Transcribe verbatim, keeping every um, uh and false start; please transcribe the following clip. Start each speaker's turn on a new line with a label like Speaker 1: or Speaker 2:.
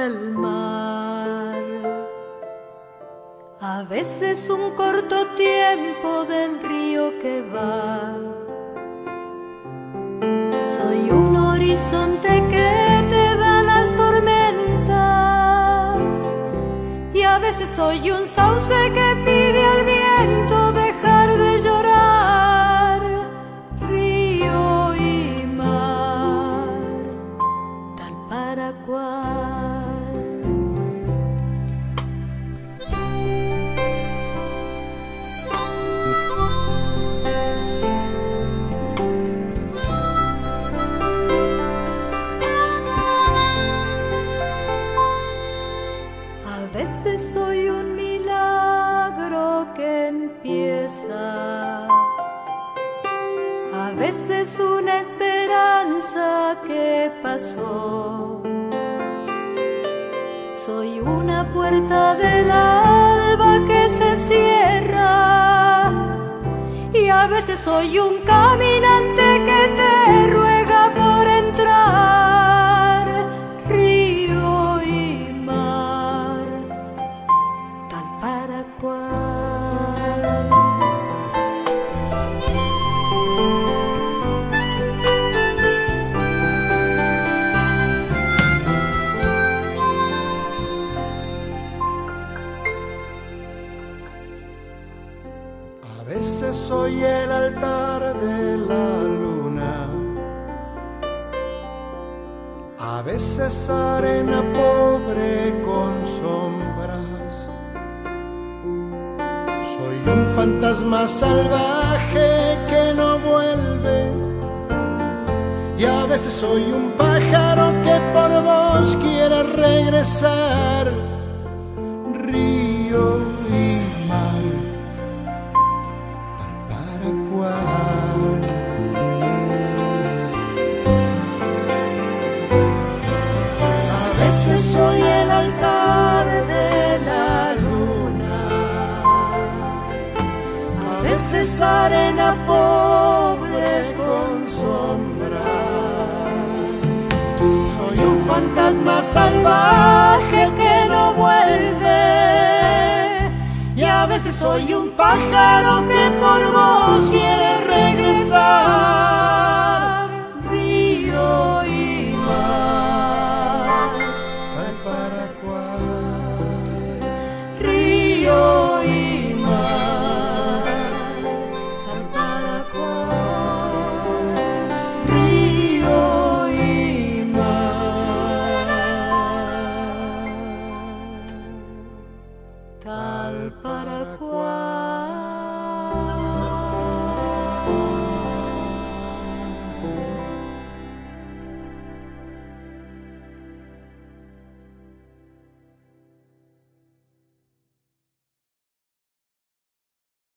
Speaker 1: el mar. A veces un corto tiempo del río que va. Soy un horizonte que te da las tormentas, y a veces soy un sauce que pide al viento dejar de llorar. Río y mar, tal para cual. A veces soy un milagro que empieza, a veces una esperanza que pasó. Soy una puerta del alba que se cierra, y a veces soy un caminante que te ruega por entrar. Río y mar, tal para cual.
Speaker 2: A veces soy el altar de la luna, a veces arena pobre con sombras. Soy un fantasma salvaje que no vuelve, y a veces soy un pájaro que por vos quiere regresar. Río y mar, tal para cual. A veces soy el altar de la luna, a veces arena pobre con sombras. Soy un fantasma salvaje que no vuelve, y a veces soy un pájaro que por vos quiere regresar.